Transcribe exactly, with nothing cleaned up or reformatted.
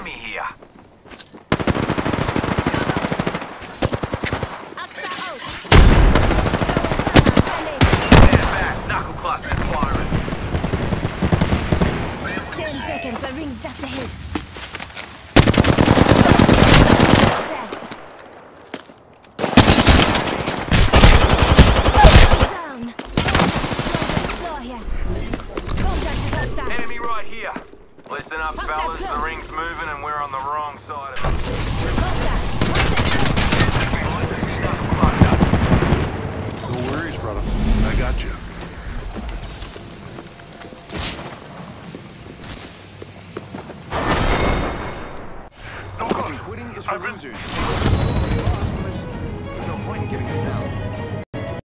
enemy here. Stand back. Knuckle cluster's firing. Ten seconds, the ring's just ahead. Down. Floor here. Contact with hostile. Enemy right here. Listen up, fellas. The ring's moving and we're on the wrong side of it. No worries, brother. I got you.